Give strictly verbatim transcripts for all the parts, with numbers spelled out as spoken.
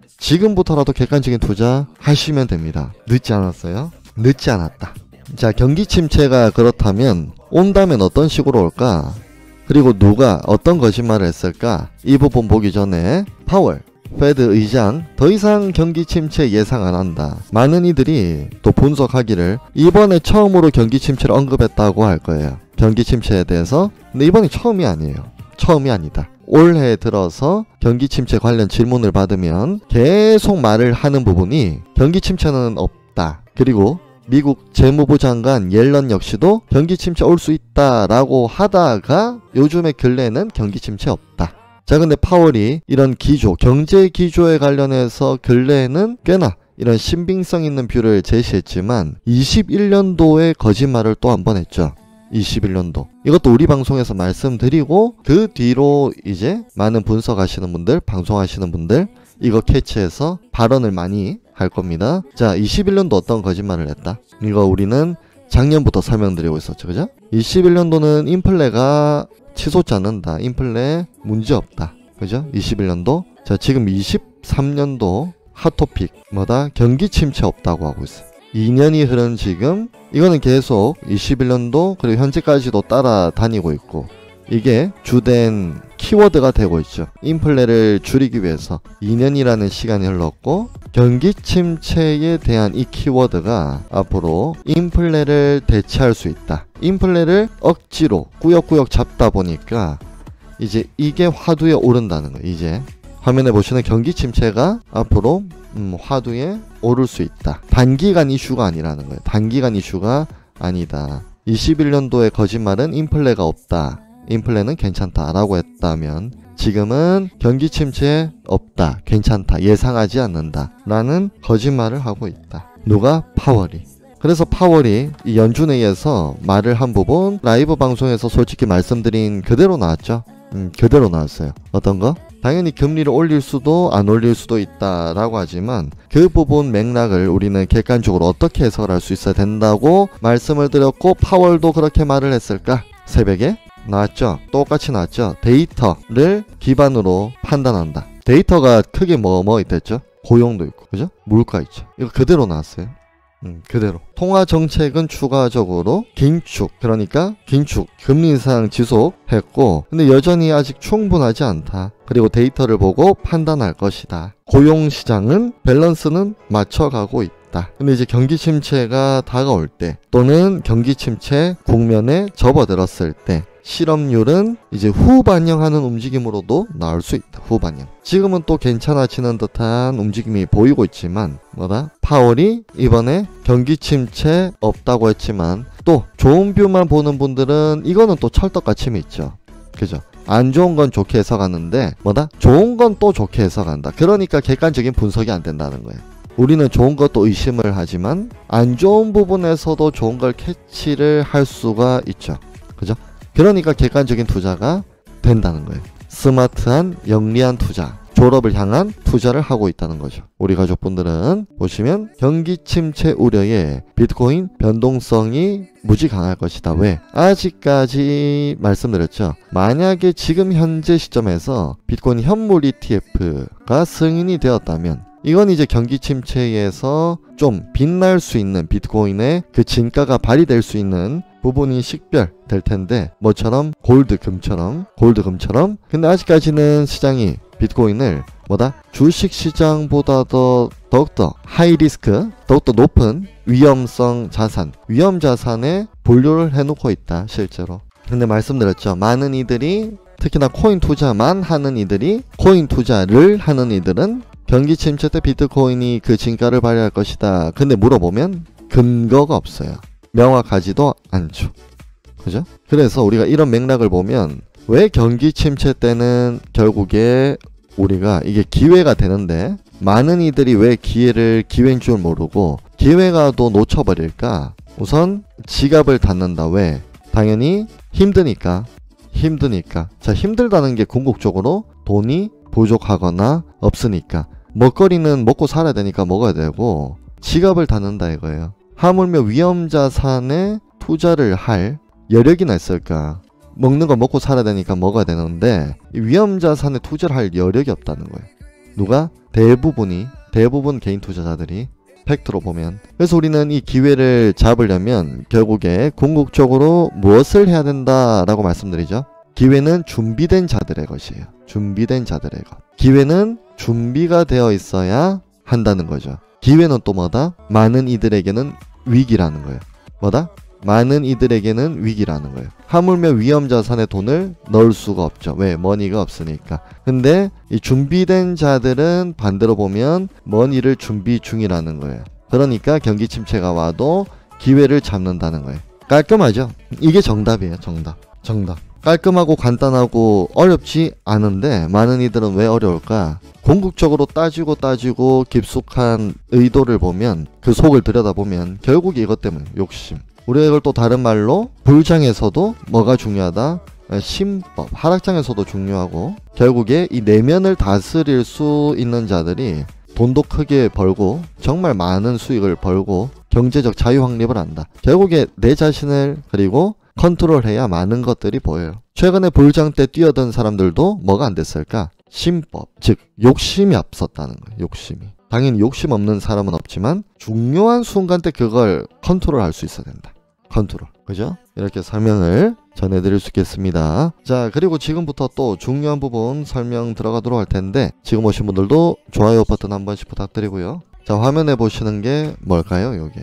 지금부터라도 객관적인 투자 하시면 됩니다. 늦지 않았어요? 늦지 않았다. 자, 경기 침체가 그렇다면 온다면 어떤 식으로 올까? 그리고 누가 어떤 거짓말을 했을까? 이 부분 보기 전에 파월 페드 의장 더 이상 경기 침체 예상 안 한다. 많은 이들이 또 분석하기를 이번에 처음으로 경기 침체를 언급했다고 할 거예요. 경기 침체에 대해서. 근데 이번이 처음이 아니에요. 처음이 아니다. 올해 들어서 경기 침체 관련 질문을 받으면 계속 말을 하는 부분이 경기 침체는 없다. 그리고 미국 재무부 장관 옐런 역시도 경기 침체 올 수 있다라고 하다가 요즘에 근래는 경기 침체 없다. 자, 근데 파월이 이런 기조, 경제 기조에 관련해서 근래에는 꽤나 이런 신빙성 있는 뷰를 제시했지만 이십일 년도에 거짓말을 또 한 번 했죠. 이십일 년도. 이것도 우리 방송에서 말씀드리고 그 뒤로 이제 많은 분석하시는 분들, 방송하시는 분들 이거 캐치해서 발언을 많이 할 겁니다. 자, 이십일 년도 어떤 거짓말을 했다? 이거 우리는 작년부터 설명드리고 있었죠. 그죠? 이십일 년도는 인플레가 치솟지 않는다. 인플레 문제없다. 그죠? 이십일 년도. 자, 지금 이십삼 년도 핫토픽 뭐다? 경기 침체 없다고 하고 있어요. 이 년이 흐른 지금 이거는 계속 이십일 년도 그리고 현재까지도 따라다니고 있고 이게 주된 키워드가 되고 있죠. 인플레를 줄이기 위해서 이 년이라는 시간이 흘렀고 경기 침체에 대한 이 키워드가 앞으로 인플레를 대체할 수 있다. 인플레를 억지로 꾸역꾸역 잡다 보니까 이제 이게 화두에 오른다는 거예요. 이제 화면에 보시는 경기 침체가 앞으로 음, 화두에 오를 수 있다. 단기간 이슈가 아니라는 거예요. 단기간 이슈가 아니다. 이십일 년도의 거짓말은 인플레가 없다. 인플레는 괜찮다라고 했다면 지금은 경기 침체 없다. 괜찮다. 예상하지 않는다. 라는 거짓말을 하고 있다. 누가? 파월이. 그래서 파월이 이 연준회의에서 말을 한 부분 라이브 방송에서 솔직히 말씀드린 그대로 나왔죠. 음, 그대로 나왔어요. 어떤 거? 당연히 금리를 올릴 수도 안 올릴 수도 있다라고 하지만 그 부분 맥락을 우리는 객관적으로 어떻게 해석할 수 있어야 된다고 말씀을 드렸고 파월도 그렇게 말을 했을까? 새벽에 나왔죠. 똑같이 나왔죠. 데이터를 기반으로 판단한다. 데이터가 크게 뭐 뭐 있댔죠? 고용도 있고 그죠? 물가 있죠. 이거 그대로 나왔어요. 음, 그대로. 통화 정책은 추가적으로 긴축, 그러니까 긴축, 금리 인상 지속했고 근데 여전히 아직 충분하지 않다. 그리고 데이터를 보고 판단할 것이다. 고용 시장은 밸런스는 맞춰가고 있다. 근데 이제 경기 침체가 다가올 때 또는 경기 침체 국면에 접어들었을 때 실업률은 이제 후반영하는 움직임으로도 나올 수 있다. 후반영. 지금은 또 괜찮아지는 듯한 움직임이 보이고 있지만 뭐다? 파월이 이번에 경기 침체 없다고 했지만 또 좋은 뷰만 보는 분들은 이거는 또 찰떡같이 믿죠. 그죠? 안 좋은 건 좋게 해석하는데 뭐다? 좋은 건 또 좋게 해석한다. 그러니까 객관적인 분석이 안 된다는 거예요. 우리는 좋은 것도 의심을 하지만 안 좋은 부분에서도 좋은 걸 캐치를 할 수가 있죠. 그죠? 그러니까 객관적인 투자가 된다는 거예요. 스마트한 영리한 투자, 졸업을 향한 투자를 하고 있다는 거죠. 우리 가족분들은 보시면 경기 침체 우려에 비트코인 변동성이 무지 강할 것이다. 왜? 아직까지 말씀드렸죠. 만약에 지금 현재 시점에서 비트코인 현물 이티에프가 승인이 되었다면 이건 이제 경기 침체에서 좀 빛날 수 있는 비트코인의 그 진가가 발휘될 수 있는 부분이 식별될 텐데 뭐처럼 골드 금처럼 골드 금처럼 근데 아직까지는 시장이 비트코인을 뭐다? 주식 시장보다 더 더욱더 하이 리스크 더욱더 높은 위험성 자산 위험 자산에 분류를 해놓고 있다. 실제로. 근데 말씀드렸죠. 많은 이들이 특히나 코인 투자만 하는 이들이 코인 투자를 하는 이들은 경기 침체 때 비트코인이 그 진가를 발휘할 것이다. 근데 물어보면 근거가 없어요. 명확하지도 않죠. 그죠? 그래서 우리가 이런 맥락을 보면 왜 경기 침체 때는 결국에 우리가 이게 기회가 되는데 많은 이들이 왜 기회를 기회인 줄 모르고 기회가 또 놓쳐버릴까? 우선 지갑을 닫는다. 왜? 당연히 힘드니까. 힘드니까. 자, 힘들다는 게 궁극적으로 돈이 부족하거나 없으니까. 먹거리는 먹고 살아야 되니까 먹어야 되고 지갑을 닫는다 이거예요. 하물며 위험자산에 투자를 할 여력이나 있을까? 먹는 거 먹고 살아야 되니까 먹어야 되는데 위험자산에 투자를 할 여력이 없다는 거예요. 누가? 대부분이 대부분 개인 투자자들이 팩트로 보면. 그래서 우리는 이 기회를 잡으려면 결국에 궁극적으로 무엇을 해야 된다라고 말씀드리죠. 기회는 준비된 자들의 것이에요. 준비된 자들의 것. 기회는 준비가 되어 있어야 한다는 거죠. 기회는 또 뭐다? 많은 이들에게는 위기라는 거예요. 뭐다? 많은 이들에게는 위기라는 거예요. 하물며 위험자산에 돈을 넣을 수가 없죠. 왜? 머니가 없으니까. 근데 이 준비된 자들은 반대로 보면 머니를 준비 중이라는 거예요. 그러니까 경기 침체가 와도 기회를 잡는다는 거예요. 깔끔하죠? 이게 정답이에요. 정답. 정답. 깔끔하고 간단하고 어렵지 않은데 많은 이들은 왜 어려울까? 궁극적으로 따지고 따지고 깊숙한 의도를 보면, 그 속을 들여다보면 결국 이것 때문에 욕심. 우리가 이걸 또 다른 말로 불장에서도 뭐가 중요하다? 신법, 하락장에서도 중요하고, 결국에 이 내면을 다스릴 수 있는 자들이 돈도 크게 벌고 정말 많은 수익을 벌고 경제적 자유 확립을 한다. 결국에 내 자신을 그리고 컨트롤해야 많은 것들이 보여요. 최근에 불장 때 뛰어든 사람들도 뭐가 안 됐을까? 신법, 즉 욕심이 앞섰다는 거예요. 욕심이. 당연히 욕심 없는 사람은 없지만 중요한 순간 때 그걸 컨트롤할 수 있어야 된다. 컨트롤. 그죠? 이렇게 설명을 전해드릴 수 있겠습니다. 자, 그리고 지금부터 또 중요한 부분 설명 들어가도록 할 텐데, 지금 오신 분들도 좋아요 버튼 한 번씩 부탁드리고요. 자, 화면에 보시는 게 뭘까요? 요게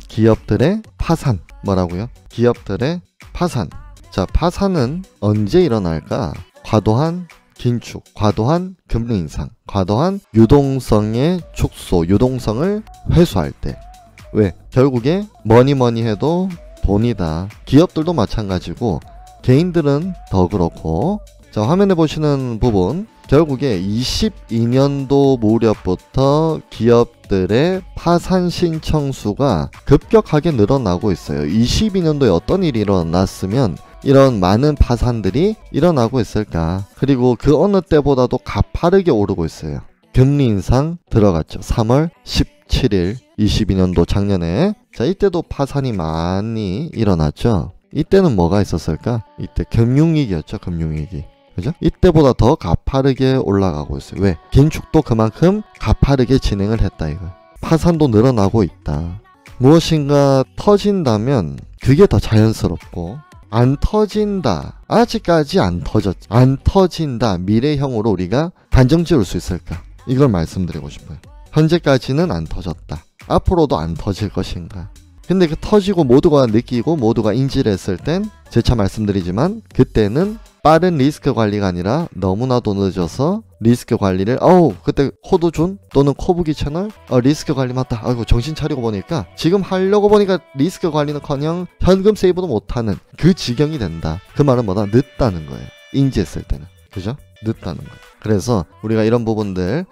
기업들의 파산. 뭐라고요? 기업들의 파산. 자, 파산은 언제 일어날까? 과도한 긴축, 과도한 금리 인상, 과도한 유동성의 축소, 유동성을 회수할 때. 왜? 결국에 뭐니 뭐니 해도 돈이다. 기업들도 마찬가지고 개인들은 더 그렇고. 자, 화면에 보시는 부분, 결국에 이십이 년도 무렵부터 기업들의 파산 신청 수가 급격하게 늘어나고 있어요. 이십이 년도에 어떤 일이 일어났으면 이런 많은 파산들이 일어나고 있을까? 그리고 그 어느 때보다도 가파르게 오르고 있어요. 금리 인상 들어갔죠. 삼월 십칠일 이십이 년도 작년에. 자, 이때도 파산이 많이 일어났죠. 이때는 뭐가 있었을까? 이때 금융위기였죠. 금융위기. 그죠? 이때보다 더 가파르게 올라가고 있어요. 왜? 긴축도 그만큼 가파르게 진행을 했다 이거. 파산도 늘어나고 있다. 무엇인가 터진다면 그게 더 자연스럽고, 안 터진다. 아직까지 안 터졌. 안 터진다. 미래형으로 우리가 단정 지을 수 있을까? 이걸 말씀드리고 싶어요. 현재까지는 안 터졌다. 앞으로도 안 터질 것인가? 근데 그 터지고 모두가 느끼고 모두가 인지를 했을 땐, 재차 말씀드리지만 그때는 빠른 리스크 관리가 아니라 너무나도 늦어서 리스크 관리를, 어우 그때 호두준 또는 코브기 채널 어, 리스크 관리 맞다. 아이고 정신 차리고 보니까 지금 하려고 보니까 리스크 관리는커녕 현금 세이브도 못하는 그 지경이 된다. 그 말은 뭐다? 늦다는 거예요. 인지했을 때는. 그죠? 늦다는 거예요. 그래서 우리가 이런 부분들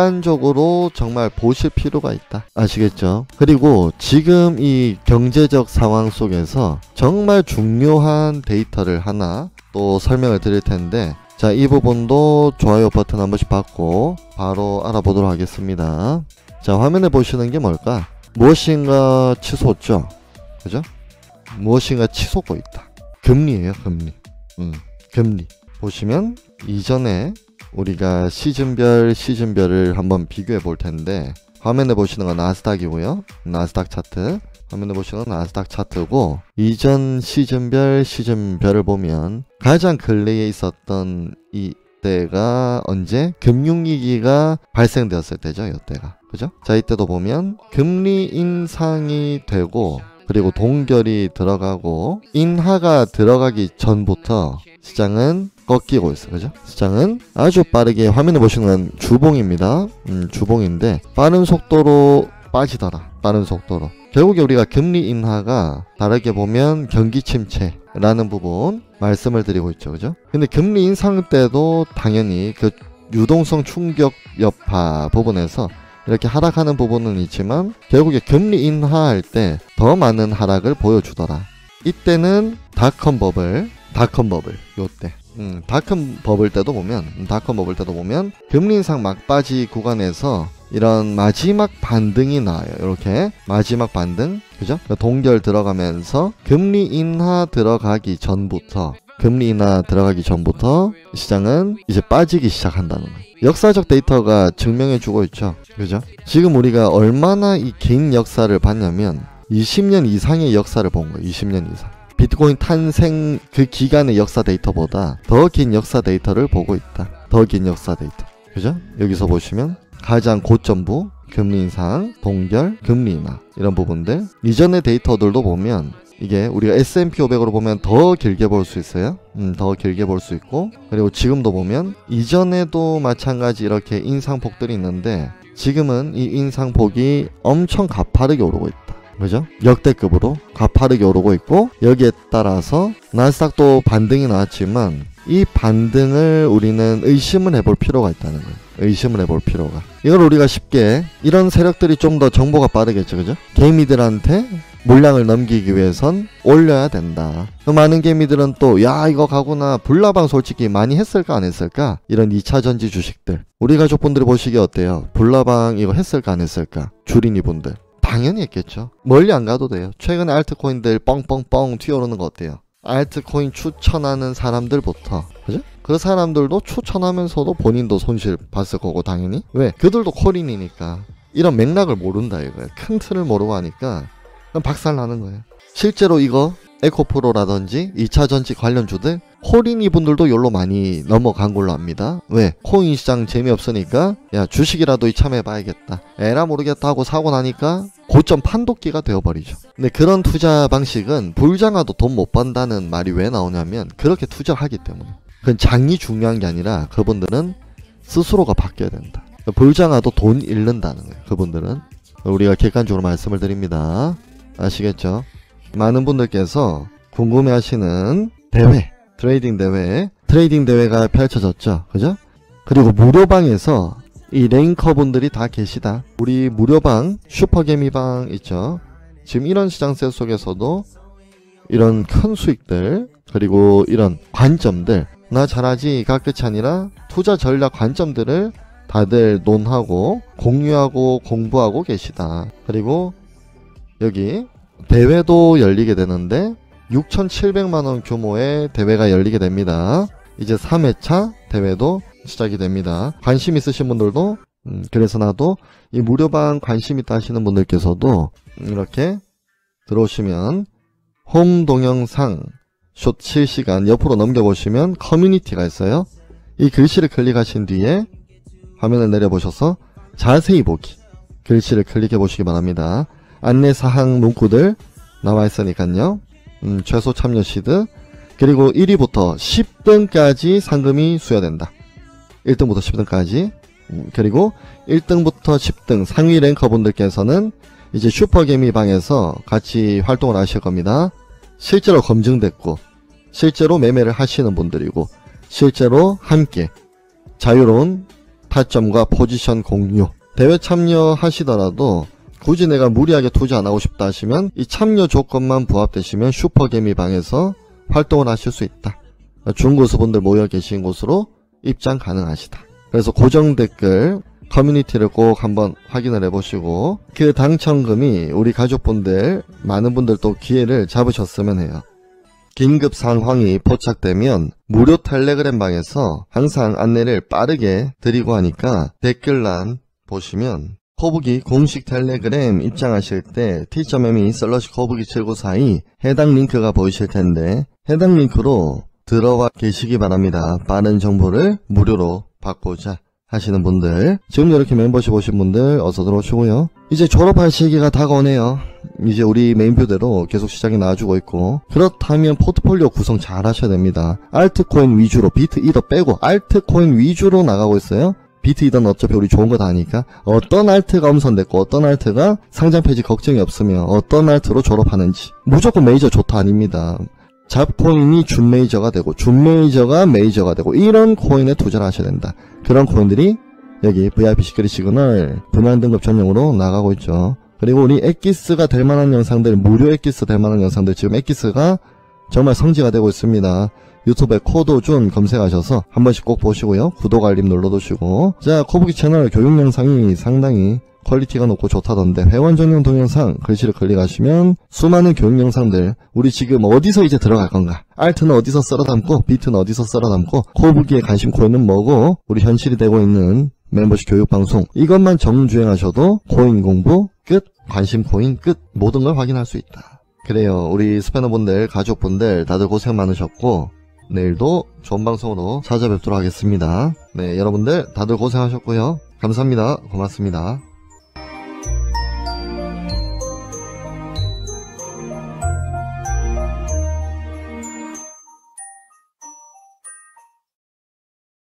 객관적으로 정말 보실 필요가 있다. 아시겠죠? 그리고 지금 이 경제적 상황 속에서 정말 중요한 데이터를 하나 또 설명을 드릴 텐데, 자, 이 부분도 좋아요 버튼 한 번씩 받고 바로 알아보도록 하겠습니다. 자, 화면에 보시는 게 뭘까? 무엇인가 치솟죠? 그죠? 무엇인가 치솟고 있다. 금리예요, 금리. 음, 금리. 보시면 이전에 우리가 시즌별 시즌별을 한번 비교해 볼 텐데, 화면에 보시는 건 나스닥이고요. 나스닥 차트. 화면에 보시는 건 나스닥 차트고, 이전 시즌별 시즌별을 보면 가장 근래에 있었던 이때가 언제? 금융위기가 발생되었을 때죠. 이때가. 그죠? 자, 이때도 보면 금리 인상이 되고, 그리고 동결이 들어가고 인하가 들어가기 전부터 시장은 꺾이고 있어요. 그죠? 시장은 아주 빠르게, 화면에 보시는 건 주봉입니다. 음, 주봉인데 빠른 속도로 빠지더라. 빠른 속도로. 결국에 우리가 금리 인하가 다르게 보면 경기 침체라는 부분 말씀을 드리고 있죠. 그죠? 근데 금리 인상 때도 당연히 그 유동성 충격 여파 부분에서 이렇게 하락하는 부분은 있지만 결국에 금리 인하할 때 더 많은 하락을 보여주더라. 이때는 닷컴 버블, 닷컴 버블 요때 음, 닷컴 버블 때도 보면 닷컴 버블 때도 보면 금리 인상 막바지 구간에서 이런 마지막 반등이 나와요. 이렇게 마지막 반등, 그죠? 동결 들어가면서 금리 인하 들어가기 전부터 금리 인하 들어가기 전부터 시장은 이제 빠지기 시작한다는 거예요. 역사적 데이터가 증명해주고 있죠. 그죠? 지금 우리가 얼마나 이 긴 역사를 봤냐면 이십 년 이상의 역사를 본 거예요. 이십 년 이상. 비트코인 탄생 그 기간의 역사 데이터보다 더 긴 역사 데이터를 보고 있다. 더 긴 역사 데이터. 그죠? 여기서 보시면 가장 고점부, 금리 인상, 동결, 금리 인하 이런 부분들. 이전의 데이터들도 보면 이게 우리가 에스 앤 피 오백으로 보면 더 길게 볼 수 있어요. 음, 더 길게 볼 수 있고, 그리고 지금도 보면 이전에도 마찬가지 이렇게 인상폭들이 있는데 지금은 이 인상폭이 엄청 가파르게 오르고 있다. 그죠? 역대급으로 가파르게 오르고 있고, 여기에 따라서 나스닥도 반등이 나왔지만 이 반등을 우리는 의심을 해볼 필요가 있다는 거예요. 의심을 해볼 필요가. 이걸 우리가 쉽게, 이런 세력들이 좀 더 정보가 빠르겠죠. 그죠? 개미들한테 물량을 넘기기 위해선 올려야 된다. 많은 개미들은 또 야 이거 가구나, 불나방 솔직히 많이 했을까 안 했을까? 이런 이 차 전지 주식들, 우리 가족분들이 보시기에 어때요? 불나방 이거 했을까 안 했을까? 주린이 분들 당연히 했겠죠. 멀리 안 가도 돼요. 최근에 알트코인들 뻥뻥뻥 튀어오르는 거 어때요? 알트코인 추천하는 사람들부터, 그죠? 그 사람들도 추천하면서도 본인도 손실 봤을 거고 당연히. 왜? 그들도 코린이니까. 이런 맥락을 모른다 이거예요. 큰 틀을 모르고 하니까 박살 나는 거예요. 실제로 이거 에코프로라든지 이 차 전지 관련주들 코린이 분들도 열로 많이 넘어간 걸로 압니다. 왜? 코인 시장 재미없으니까 야 주식이라도 이참해봐야겠다, 에라 모르겠다 하고 사고 나니까 고점 판독기가 되어버리죠. 근데 그런 투자 방식은 불장아도 돈 못 번다는 말이 왜 나오냐면 그렇게 투자를 하기 때문에. 그건 장이 중요한 게 아니라 그분들은 스스로가 바뀌어야 된다. 불장아도 돈 잃는다는 거예요. 그분들은. 우리가 객관적으로 말씀을 드립니다. 아시겠죠? 많은 분들께서 궁금해하시는 대회, 트레이딩 대회, 트레이딩 대회가 펼쳐졌죠. 그죠? 그리고 무료방에서 이 랭커 분들이 다 계시다. 우리 무료방, 슈퍼개미방 있죠. 지금 이런 시장세 속에서도 이런 큰 수익들, 그리고 이런 관점들, 나 잘하지가 끝이 아니라 투자 전략 관점들을 다들 논하고 공유하고 공부하고 계시다. 그리고 여기 대회도 열리게 되는데 육천칠백만 원 규모의 대회가 열리게 됩니다. 이제 삼 회차 대회도 시작이 됩니다. 관심 있으신 분들도 음, 그래서 나도 이 무료방 관심 있다 하시는 분들께서도 이렇게 들어오시면 홈 동영상 숏 실시간 옆으로 넘겨보시면 커뮤니티가 있어요. 이 글씨를 클릭하신 뒤에 화면을 내려보셔서 자세히 보기, 글씨를 클릭해 보시기 바랍니다. 안내사항 문구들 나와 있으니까요. 음, 최소 참여 시드, 그리고 일 위부터 십 등까지 상금이 수여된다. 일 등부터 십 등까지. 음, 그리고 일 등부터 십 등 상위 랭커분들께서는 이제 슈퍼개미 방에서 같이 활동을 하실 겁니다. 실제로 검증됐고 실제로 매매를 하시는 분들이고 실제로 함께 자유로운 타점과 포지션 공유. 대회 참여하시더라도 굳이 내가 무리하게 투자 안하고 싶다 하시면 이 참여 조건만 부합되시면 슈퍼개미 방에서 활동을 하실 수 있다. 중고수분들 모여 계신 곳으로 입장 가능하시다. 그래서 고정 댓글 커뮤니티를 꼭 한번 확인을 해보시고 그 당첨금이 우리 가족분들 많은 분들 또 기회를 잡으셨으면 해요. 긴급 상황이 포착되면 무료 텔레그램 방에서 항상 안내를 빠르게 드리고 하니까 댓글란 보시면 코브기 공식 텔레그램 입장하실 때 t.me 슬러시 코브기 칠구사이 해당 링크가 보이실 텐데 해당 링크로 들어와 계시기 바랍니다. 빠른 정보를 무료로 받고자 하시는 분들, 지금 이렇게 멤버십 오신 분들 어서 들어오시고요. 이제 졸업할 시기가 다가오네요. 이제 우리 메인표대로 계속 시장이 나와주고 있고, 그렇다면 포트폴리오 구성 잘 하셔야 됩니다. 알트코인 위주로, 비트 이더 빼고 알트코인 위주로 나가고 있어요. 비트 이더는 어차피 우리 좋은 거 다 아니까 어떤 알트가 엄선됐고 어떤 알트가 상장 폐지 걱정이 없으며 어떤 알트로 졸업하는지 무조건 메이저 좋다 아닙니다. 잡코인이 준 메이저가 되고 준 메이저가 메이저가 되고 이런 코인에 투자를 하셔야 된다. 그런 코인들이 여기 브이아이피 시크릿 시그널 분할 등급 전용으로 나가고 있죠. 그리고 우리 엑기스가 될 만한 영상들, 무료 엑기스 될 만한 영상들, 지금 엑기스가 정말 성지가 되고 있습니다. 유튜브에 코도준 검색하셔서 한 번씩 꼭 보시고요. 구독 알림 눌러두시고. 자, 코보기 채널 교육 영상이 상당히 퀄리티가 높고 좋다던데 회원 전용 동영상 글씨를 클릭하시면 수많은 교육 영상들, 우리 지금 어디서 이제 들어갈 건가, 알트는 어디서 썰어 담고 비트는 어디서 썰어 담고 코보기의 관심 코인은 뭐고, 우리 현실이 되고 있는 멤버십 교육 방송, 이것만 정주행하셔도 코인 공부 끝, 관심 코인 끝, 모든 걸 확인할 수 있다. 그래요. 우리 스패너분들, 가족분들 다들 고생 많으셨고 내일도 좋은 방송으로 찾아뵙도록 하겠습니다. 네, 여러분들 다들 고생하셨고요. 감사합니다. 고맙습니다.